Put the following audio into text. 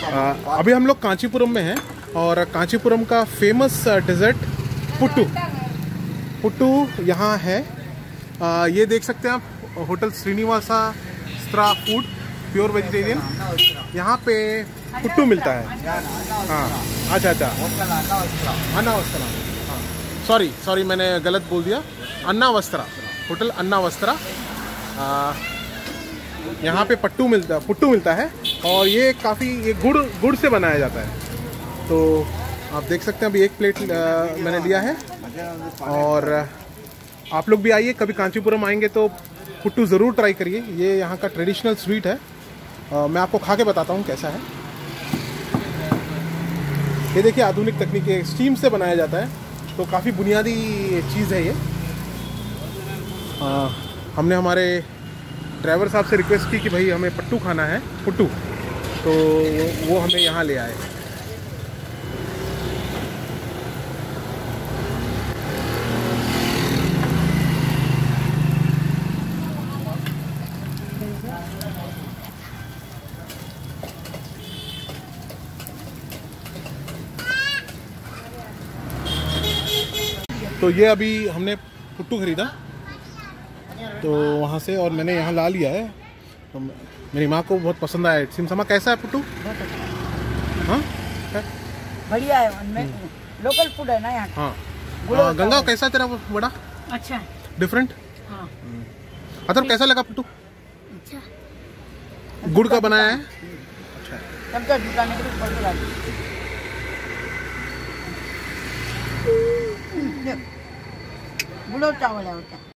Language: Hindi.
अभी हम लोग कांचीपुरम में हैं और कांचीपुरम का फेमस डेजर्ट पुट्टू यहाँ है। ये देख सकते हैं आप, होटल श्रीनिवासा स्त्रा फूड प्योर वेजिटेरियन। यहाँ पे पुट्टू मिलता है। हाँ, अच्छा अन्ना वस्त्रा, हाँ सॉरी मैंने गलत बोल दिया। अन्ना वस्त्रा, होटल अन्ना वस्त्रा। यहाँ पे पुट्टू मिलता है और ये काफ़ी गुड़ से बनाया जाता है। तो आप देख सकते हैं अभी एक प्लेट मैंने लिया है। और आप लोग भी आइए, कभी कांचीपुरम आएंगे तो पुट्टू ज़रूर ट्राई करिए। ये यहाँ का ट्रेडिशनल स्वीट है। मैं आपको खा के बताता हूँ कैसा है। ये देखिए, आधुनिक तकनीक है, स्टीम से बनाया जाता है, तो काफ़ी बुनियादी चीज़ है ये। हमने हमारे ड्राइवर साहब से रिक्वेस्ट की कि भाई हमें पुट्टू खाना है, पुट्टू, तो वो हमें यहाँ ले आए। तो ये अभी हमने पुट्टू खरीदा तो वहाँ से, और मैंने यहाँ ला लिया है। तो मेरी माँ को बहुत पसंद आया। सिमसमा कैसा है पुट्टू? हाँ बढ़िया है, उनमें लोकल फूड है ना यहाँ। हाँ, गंगा कैसा तेरा बड़ा? अच्छा, डिफरेंट। हाँ। अतर कैसा लगा पुट्टू? अच्छा, गुड़ का बनाया है। अच्छा, तब तो दुकान गुड़ चावल है।